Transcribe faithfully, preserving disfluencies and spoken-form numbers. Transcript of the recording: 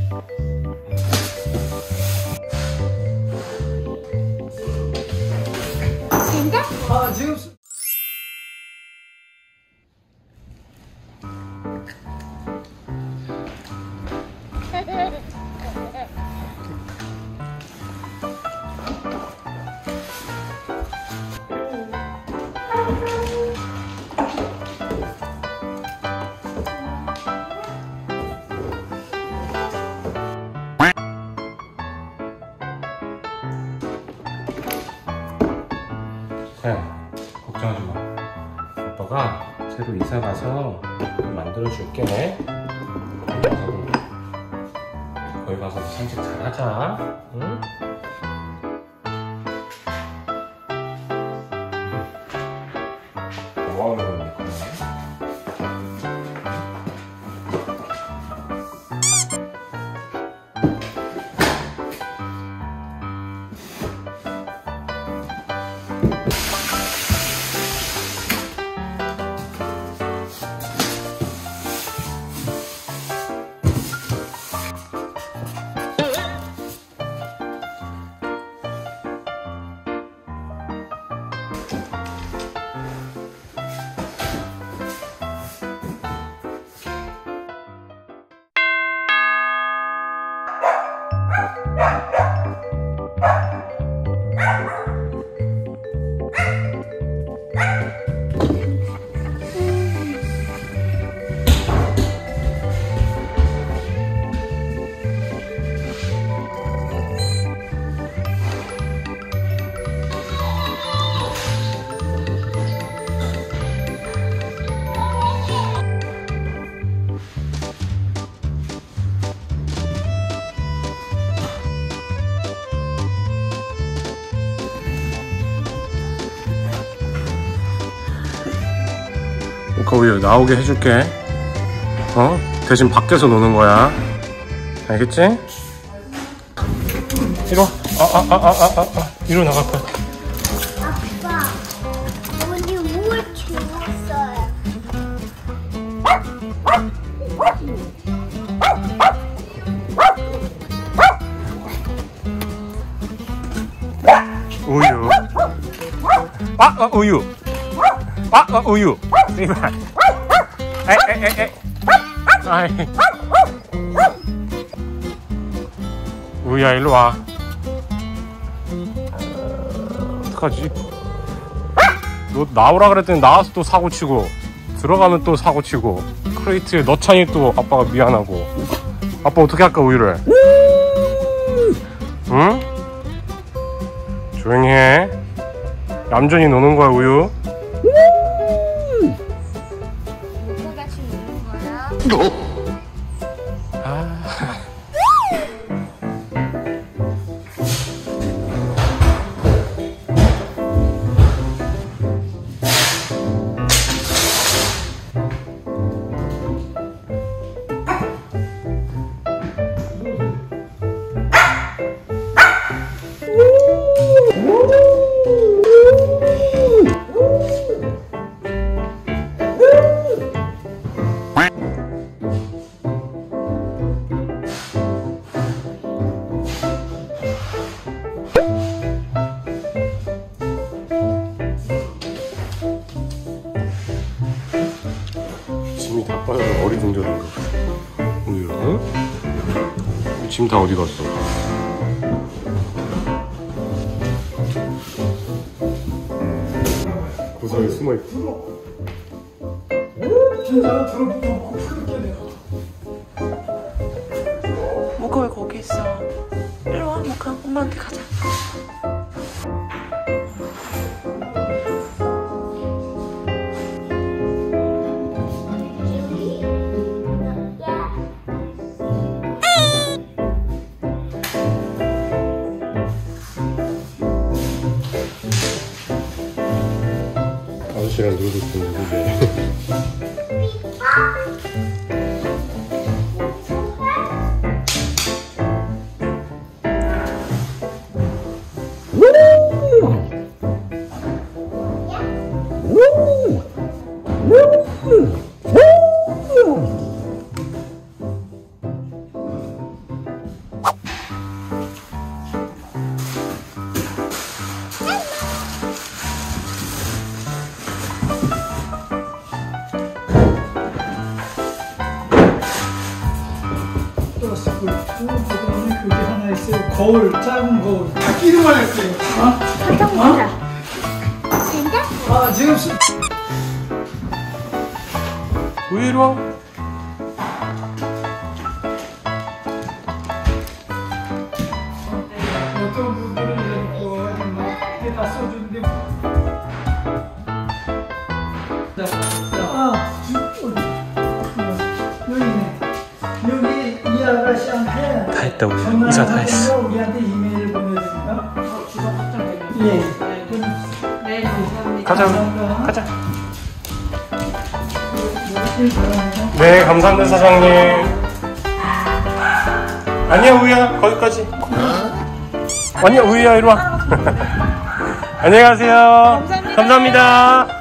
된다? 아 지금 야, 걱정하지 마. 아빠가 새로 이사 가서 만들어 줄게. 거기 가서도 거기 가서 산책 잘 하자. 응? 뭐 하는 겁니까? 우유 나오게 해줄게. 어? 대신 밖에서 노는 거야. 알겠지? 이리 와. 아, 아, 아, 아, 아, 아. 이리로 나갈 거야. 아빠, 언니 뭘 키웠어요? 우유. 아, 아 우유. 아, 아 우유. 이발. 에, 에, 에, 에. 아이. 우유야, 일로 와. 어떡하지? 너 나오라 그랬더니 나와서 또 사고치고, 들어가면 또 사고치고, 크레이트에 넣자니 또 아빠가 미안하고. 아빠 어떻게 할까, 우유를? 응? 조용히 해. 얌전히 노는 거야, 우유. 같이 노는 거야? 아. 짐이 다 빠져서 어리둥절한 거. 우유, 응? 짐 다 어디 갔어? 구석에 숨어 있고. 진짜 들어붙어 코 풀릴게 내가. 모카 왜 거기 있어? 이리 와, 모카. 엄마한테 가자. 아저씨랑 놀고 싶은데 그게. 플러스 골프, 그다음에 그게 하나 있어요. 거울, 작은 거울. 다 끼기만 했어요. 어? 깜짝 놀라. 된다? 아, 지금 수... 우유 이리 와. 어떤 분들은 이렇게 막 해다 써주는데. 자, 자, 아, 여기 있네. 여기 이 아가씨한테 다 했다 우유. 전화를 이사 다 했어. 하든가 우리한테 이메일 보내든가. 주소 확정되면. 예. 네, 감사합니다. 가자. 감사합니다. 가자. 이렇게 바랍니다. 네, 감사합니다 사장님. 아니야 우유야, 거기까지. 아니야 우유야, 이리 와. 안녕히 가세요. 감사합니다. 감사합니다.